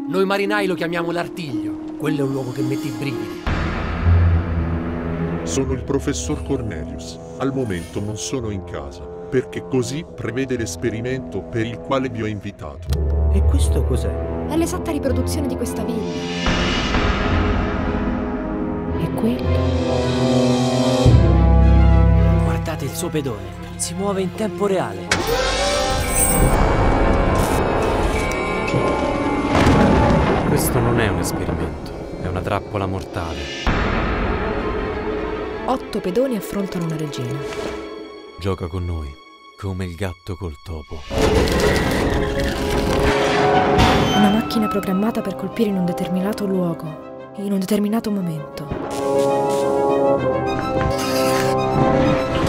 Noi marinai lo chiamiamo l'artiglio. Quello è un luogo che mette i brividi. Sono il professor Cornelius. Al momento non sono in casa, perché così prevede l'esperimento per il quale vi ho invitato. E questo cos'è? È l'esatta riproduzione di questa villa. E quello? Guardate il suo pedone, si muove in tempo reale. Questo non è un esperimento, è una trappola mortale. 8 pedoni affrontano una regina. Gioca con noi, come il gatto col topo. Una macchina programmata per colpire in un determinato luogo, in un determinato momento.